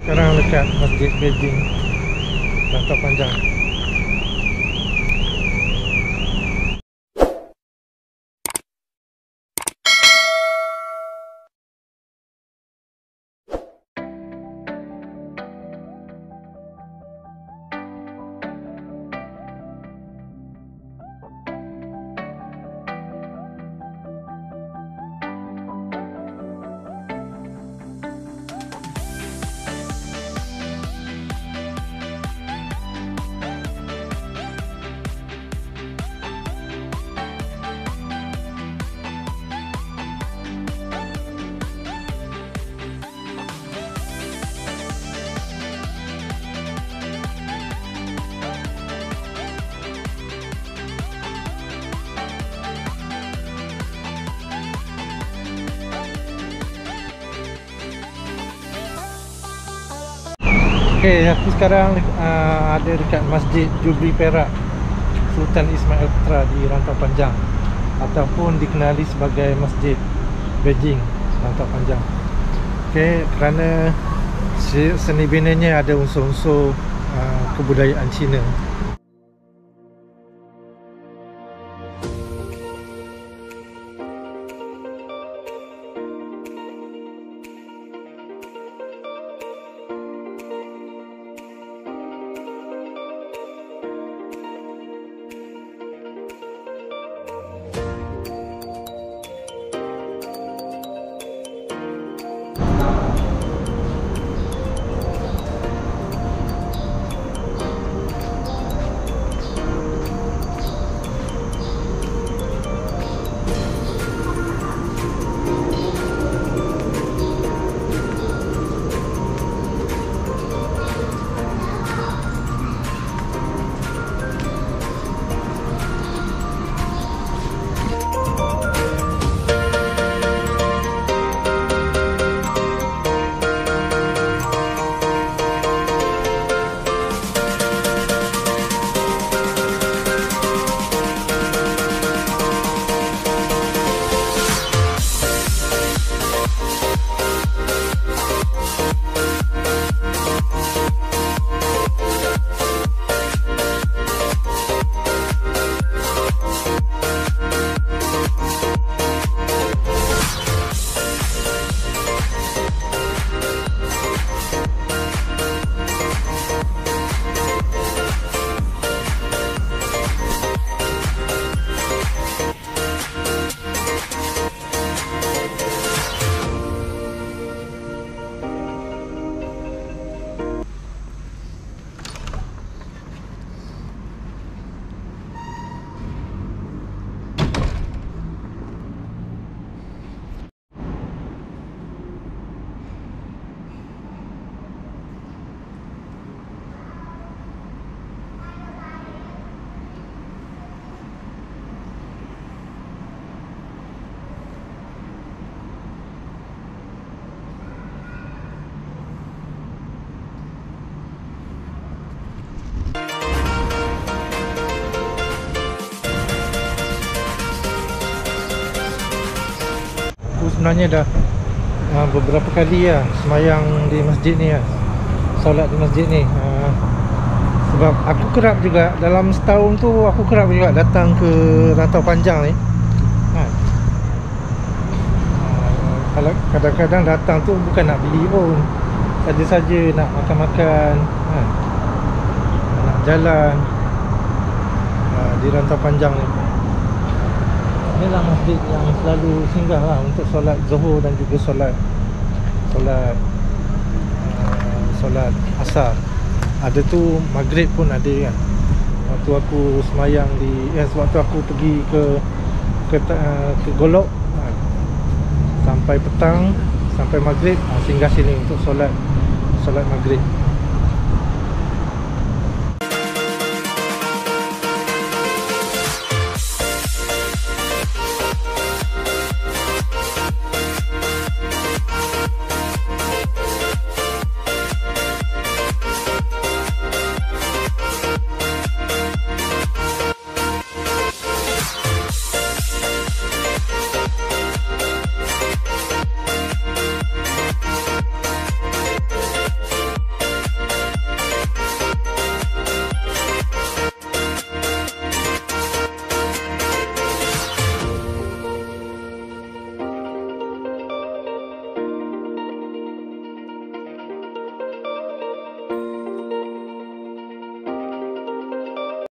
Sekarang dekat Masjid Beijing Rantau Panjang. Okey, aku sekarang ada dekat Masjid Jubli Perak Sultan Ismail Putra di Rantau Panjang, ataupun dikenali sebagai Masjid Beijing Rantau Panjang. Okey, kerana seni binanya ada unsur-unsur kebudayaan Cina. Sebenarnya dah beberapa kali lah semayang di masjid ni lah, solat di masjid ni. Sebab aku kerap juga dalam setahun tu, aku kerap juga datang ke Rantau Panjang ni. Kalau kadang-kadang datang tu bukan nak beli pun, saja-saja nak makan-makan, nak jalan di Rantau Panjang ni. Inilah masjid yang selalu singgah lah untuk solat Zuhur dan juga solat Asar. Ada tu Maghrib pun ada kan. Waktu aku semayang di waktu aku pergi ke Golok, sampai petang, sampai Maghrib, singgah sini untuk solat Maghrib.